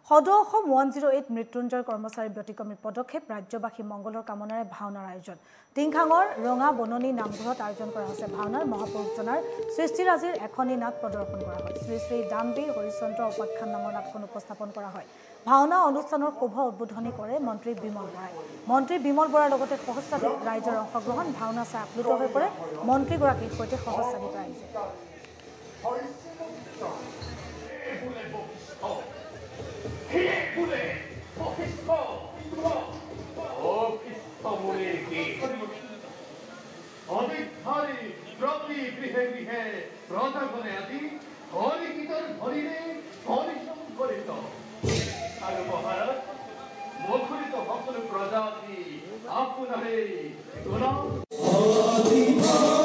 সদৌ অসম 108 মৃত্যুঞ্জয় কৰ্মচাৰী ব্যতিক্ৰমী পদক্ষেপ ৰাজ্যবাসী মংগলৰ কামনাৰে ভাওনাৰ আয়োজন টিংখাঙৰ ৰঙা বননী নামঘৰত আয়োজন কৰা হৈছে ভাওনাৰ মহাপুৰুষজনাৰ সৃষ্টিৰাজিৰ এখনি নাট প্ৰদৰ্শন কৰা হয় শ্ৰী শ্ৰী দামবীৰ হৰিচন্দ্ৰ উপাখ্যান নামৰ নাটখন উপস্থাপন কৰা হয় ভাওনা অনুষ্ঠানৰ শুভ উদ্বোধনী কৰে মন্ত্ৰী বিমল বৰাই লগতে সহস্ৰাধিক ৰাইজৰ অংশগ্ৰহণ ভাওনা চাই আপ্লুত হৈ পৰে মন্ত্ৰীগৰাকীৰ সৈতে সহস্ৰাধিক ৰাইজে প্রজাতি আপনারে